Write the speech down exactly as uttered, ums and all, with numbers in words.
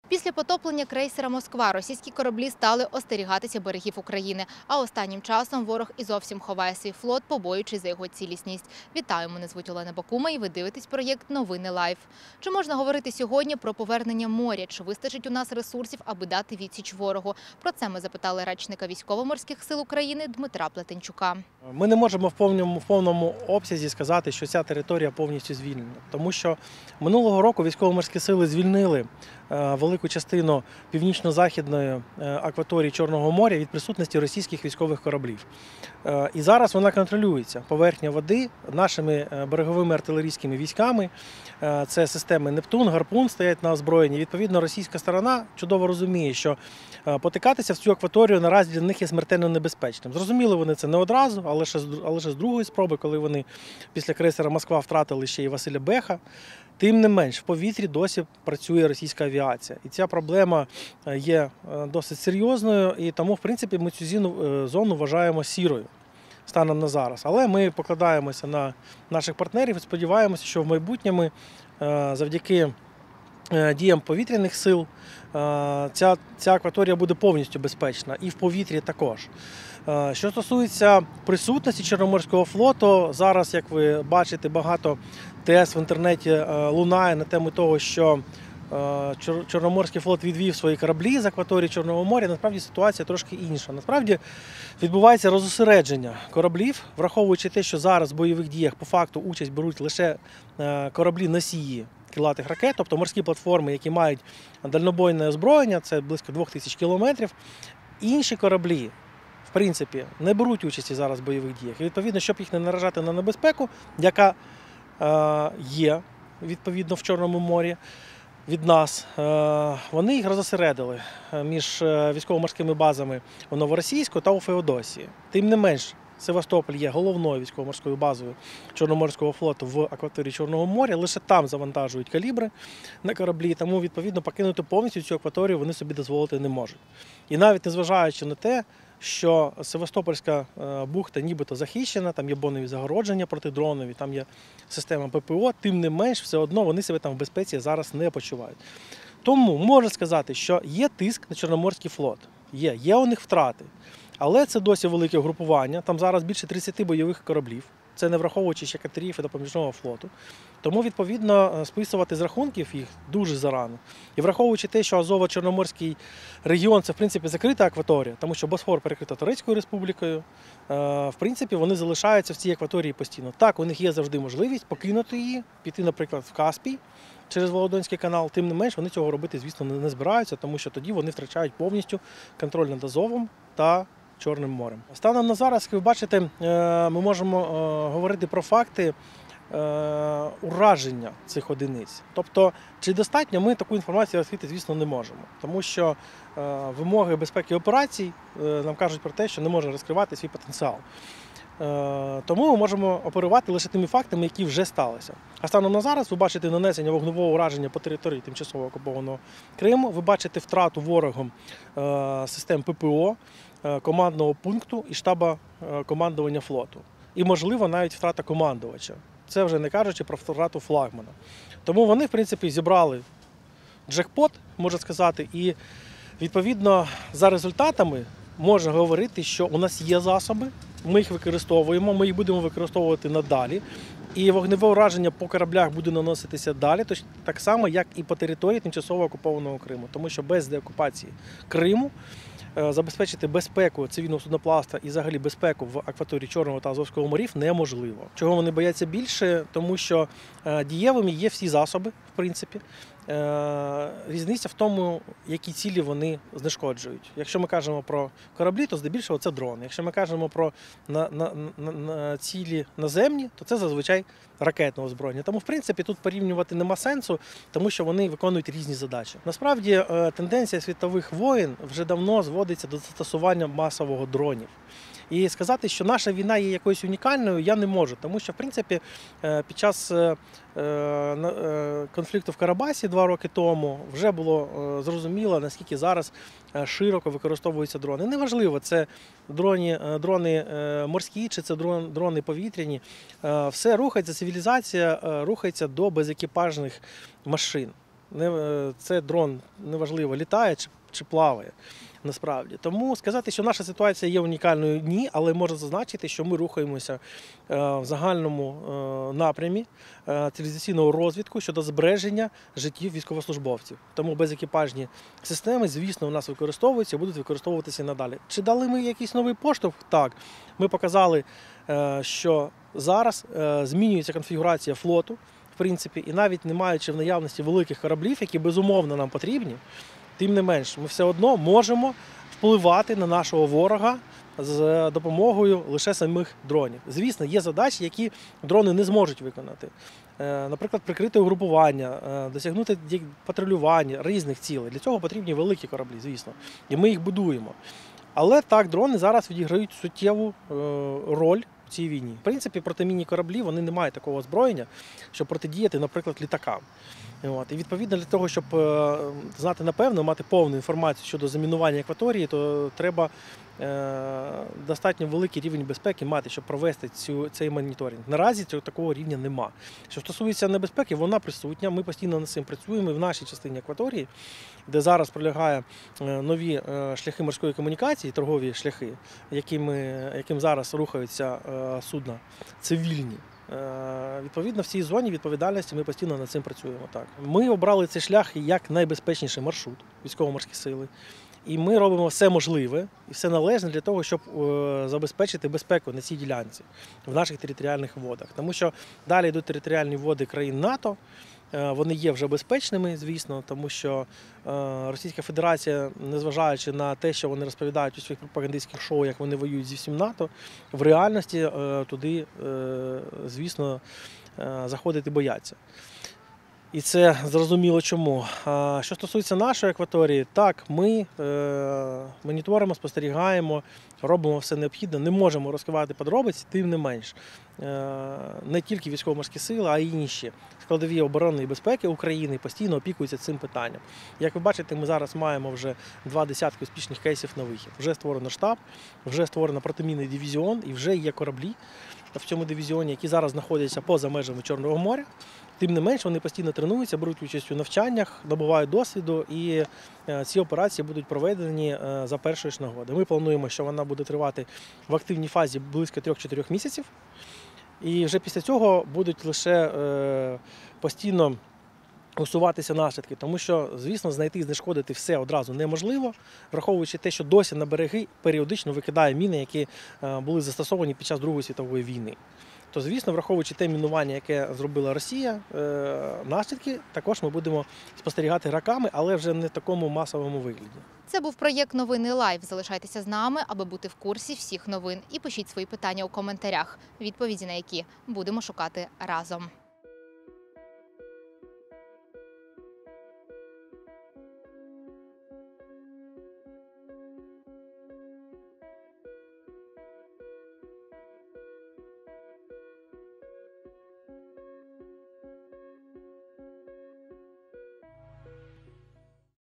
Після потоплення крейсера «Москва» російські кораблі стали остерігатися берегів України. А останнім часом ворог і зовсім ховає свій флот, побоюючись за його цілісність. Вітаю, мене звуть Олена Бакума і ви дивитесь проєкт «Новини Лайв». Чи можна говорити сьогодні про повернення моря? Чи вистачить у нас ресурсів, аби дати відсіч ворогу? Про це ми запитали речника Військово-морських сил України Дмитра Плетенчука. Ми не можемо в повному, в повному обсязі сказати, що ця територія повністю звільнена. Тому що минулого року військово-морські сили звільнили велику частину північно-західної акваторії Чорного моря від присутності російських військових кораблів. І зараз вона контролюється. Поверхня води нашими береговими артилерійськими військами. Це системи «Нептун», «Гарпун» стоять на озброєнні. Відповідно, російська сторона чудово розуміє, що потикатися в цю акваторію наразі для них є смертельно небезпечним. Зрозуміли вони це не одразу, але ще, але ще з другої спроби, коли вони після крейсера «Москва» втратили ще й Василя Беха. Тим не менш, в повітрі досі працює російська авіація. І ця проблема є досить серйозною, і тому, в принципі, ми цю зону вважаємо сірою станом на зараз. Але ми покладаємося на наших партнерів і сподіваємося, що в майбутньому завдяки діям повітряних сил ця, ця акваторія буде повністю безпечна і в повітрі також. Що стосується присутності Чорноморського флоту, зараз, як ви бачите, багато тез в інтернеті лунає на тему того, що Чорноморський флот відвів свої кораблі з акваторії Чорного моря. Насправді ситуація трошки інша. Насправді відбувається розосередження кораблів, враховуючи те, що зараз в бойових діях по факту участь беруть лише кораблі-носії крилатих ракет, тобто морські платформи, які мають дальнобойне озброєння, це близько двох тисяч кілометрів. Інші кораблі, в принципі, не беруть участі зараз в бойових діях. І, відповідно, щоб їх не наражати на небезпеку, яка е, є, відповідно, в Чорному морі від нас, е, вони їх розосередили між військово-морськими базами у Новоросійську та у Феодосії. Тим не менш, Севастополь є головною військово-морською базою Чорноморського флоту в акваторії Чорного моря. Лише там завантажують калібри на кораблі, тому, відповідно, покинути повністю цю акваторію вони собі дозволити не можуть. І навіть незважаючи на те, що Севастопольська бухта нібито захищена, там є бонові загородження протидронові, там є система ППО, тим не менш, все одно вони себе там в безпеці зараз не почувають. Тому можна сказати, що є тиск на Чорноморський флот, є, є у них втрати. Але це досі велике групування, там зараз більше тридцяти бойових кораблів, це не враховуючи ще катерів і допоміжного флоту. Тому, відповідно, списувати з рахунків їх дуже зарано. І враховуючи те, що Азово-Чорноморський регіон – це, в принципі, закрита акваторія, тому що Босфор перекрита Турецькою республікою, в принципі, вони залишаються в цій акваторії постійно. Так, у них є завжди можливість покинути її, піти, наприклад, в Каспій через Володонський канал, тим не менш, вони цього робити, звісно, не збираються, тому що тоді вони втрачають повністю контроль над Азовом та Чорним морем. Станом на зараз, як ви бачите, ми можемо говорити про факти ураження цих одиниць. Тобто, чи достатньо, ми таку інформацію розкрити, звісно, не можемо. Тому що вимоги безпеки операцій нам кажуть про те, що не можна розкривати свій потенціал. Тому ми можемо оперувати лише тими фактами, які вже сталися. А станом на зараз ви бачите нанесення вогневого ураження по території тимчасово окупованого Криму, ви бачите втрату ворогом систем ППО, командного пункту і штаба командування флоту. І, можливо, навіть втрата командувача. Це вже не кажучи про втрату флагмана. Тому вони, в принципі, зібрали джекпот, можна сказати, і, відповідно, за результатами можна говорити, що у нас є засоби, ми їх використовуємо, ми їх будемо використовувати надалі. І вогневе ураження по кораблях буде наноситися далі, так само, як і по території тимчасово окупованого Криму. Тому що без деокупації Криму забезпечити безпеку цивільного судноплавства і взагалі безпеку в акваторії Чорного та Азовського морів неможливо. Чого вони бояться більше? Тому що дієвими є всі засоби, в принципі. Різниця в тому, які цілі вони знешкоджують. Якщо ми кажемо про кораблі, то здебільшого це дрони. Якщо ми кажемо про на, на, на, на цілі наземні, то це зазвичай ракетне озброєння. Тому, в принципі, тут порівнювати нема сенсу, тому що вони виконують різні задачі. Насправді, тенденція світових воєн вже давно зводиться до застосування масового дронів. І сказати, що наша війна є якоюсь унікальною, я не можу, тому що, в принципі, під час конфлікту в Карабасі два роки тому вже було зрозуміло, наскільки зараз широко використовуються дрони. Неважливо, це дрони, дрони морські чи це дрони повітряні. Все рухається, цивілізація рухається до безекіпажних машин. Не, е, це дрон, неважливо, літає чи, чи плаває. Насправді. Тому сказати, що наша ситуація є унікальною, ні, але можна зазначити, що ми рухаємося е, в загальному е, напрямі е, цивілізаційного розвитку щодо збереження життів військовослужбовців. Тому безекіпажні системи, звісно, у нас використовуються і будуть використовуватися і надалі. Чи дали ми якийсь новий поштовх? Так. Ми показали, е, що зараз е, змінюється конфігурація флоту, в принципі, і навіть не маючи в наявності великих кораблів, які безумовно нам потрібні, тим не менш, ми все одно можемо впливати на нашого ворога з допомогою лише самих дронів. Звісно, є задачі, які дрони не зможуть виконати. Е, Наприклад, прикрити угрупування, е, досягнути ді- патрулювання різних цілей. Для цього потрібні великі кораблі, звісно. І ми їх будуємо. Але так, дрони зараз відіграють суттєву е, роль в цій війні. В принципі, протимінні кораблі вони не мають такого озброєння, щоб протидіяти, наприклад, літакам. От. І відповідно для того, щоб е, знати напевно, мати повну інформацію щодо замінування акваторії, то треба е, достатньо великий рівень безпеки мати, щоб провести цю, цей моніторинг. Наразі цього такого рівня нема. Що стосується небезпеки, вона присутня. Ми постійно над цим працюємо і в нашій частині акваторії, де зараз пролягає е, нові е, шляхи морської комунікації, торгові шляхи, якими, яким зараз рухаються е, судна цивільні. Е, Відповідно, в цій зоні відповідальності ми постійно над цим працюємо. Так. Ми обрали цей шлях як найбезпечніший маршрут військово-морські сили. І ми робимо все можливе і все належне для того, щоб е, забезпечити безпеку на цій ділянці в наших територіальних водах. Тому що далі йдуть територіальні води країн НАТО. Е, Вони є вже безпечними, звісно, тому що е, Російська Федерація, незважаючи на те, що вони розповідають у своїх пропагандистських шоу, як вони воюють зі всім НАТО, в реальності е, туди, е, звісно, е, заходити бояться. І це зрозуміло чому. А що стосується нашої акваторії, так, ми е, моніторимо, спостерігаємо, робимо все необхідне, не можемо розкривати подробиці, тим не менш. Е, не тільки військово-морські сили, а й інші складові оборонної безпеки України постійно опікуються цим питанням. Як ви бачите, ми зараз маємо вже два десятки успішних кейсів на вихід. Вже створено штаб, вже створено протимінний дивізіон і вже є кораблі в цьому дивізіоні, які зараз знаходяться поза межами Чорного моря. Тим не менш, вони постійно тренуються, беруть участь у навчаннях, набувають досвіду, і ці операції будуть проведені за першої ж нагоди. Ми плануємо, що вона буде тривати в активній фазі близько трьох-чотирьох місяців. І вже після цього будуть лише постійно усуватися наслідки, тому що, звісно, знайти і знешкодити все одразу неможливо, враховуючи те, що досі на береги періодично викидає міни, які були застосовані під час Другої світової війни. То, звісно, враховуючи те мінування, яке зробила Росія, наслідки також ми будемо спостерігати роками, але вже не в такому масовому вигляді. Це був проєкт «Новини Лайв». Залишайтеся з нами, аби бути в курсі всіх новин. І пишіть свої питання у коментарях, відповіді на які будемо шукати разом.